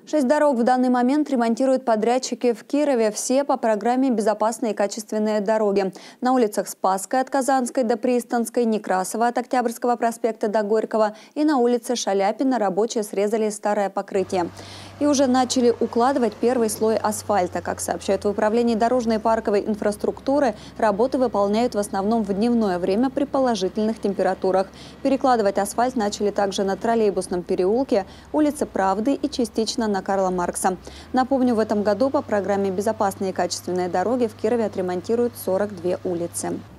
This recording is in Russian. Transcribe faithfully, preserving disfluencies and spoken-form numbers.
Шесть дорог в данный момент ремонтируют подрядчики в Кирове. Все по программе «Безопасные и качественные дороги». На улицах Спасской от Казанской до Пристанской, Некрасова от Октябрьского проспекта до Горького и на улице Шаляпина рабочие срезали старое покрытие. И уже начали укладывать первый слой асфальта. Как сообщают в Управлении дорожной и парковой инфраструктуры, работы выполняют в основном в дневное время при положительных температурах. Перекладывать асфальт начали также на Троллейбусном переулке, улице Правды и частично на Карла Маркса. Напомню, в этом году по программе «Безопасные и качественные дороги» в Кирове отремонтируют сорок две улицы.